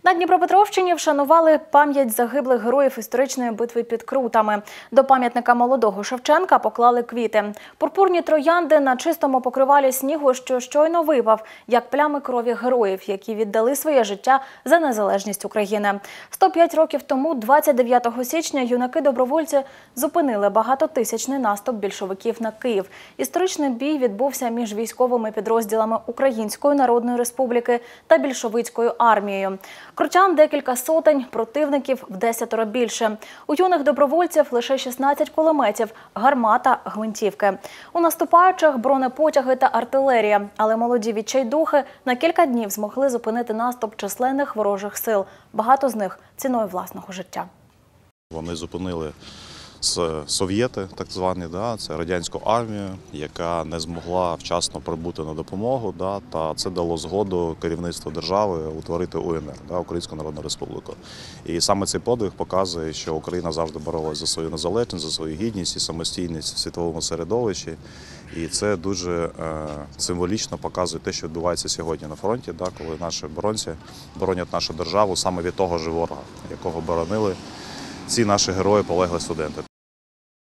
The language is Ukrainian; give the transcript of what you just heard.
На Дніпропетровщині вшанували пам'ять загиблих героїв історичної битви під Крутами. До пам'ятника молодого Шевченка поклали квіти. Пурпурні троянди на чистому покривалі снігу, що щойно випав, як плями крові героїв, які віддали своє життя за незалежність України. 105 років тому, 29 січня, юнаки-добровольці зупинили багатотисячний наступ більшовиків на Київ. Історичний бій відбувся між військовими підрозділами Української Народної Республіки та більшовицькою армією. Крутян декілька сотень, противників в 10 більше. У юних добровольців лише 16 кулеметів, гармата, гвинтівки. У наступаючих бронепотяги та артилерія. Але молоді відчайдухи на кілька днів змогли зупинити наступ численних ворожих сил. Багато з них ціною власного життя. Вони зупинили совєти, так звані, це радянську армію, яка не змогла вчасно прибути на допомогу, та це дало згоду керівництву держави утворити УНР, Українську Народну Республіку. І саме цей подвиг показує, що Україна завжди боролася за свою незалежність, за свою гідність і самостійність в світовому середовищі. І це дуже символічно показує те, що відбувається сьогодні на фронті, коли наші оборонці боронять нашу державу саме від того ж ворога, якого боронили ці наші герої, полеглі студенти.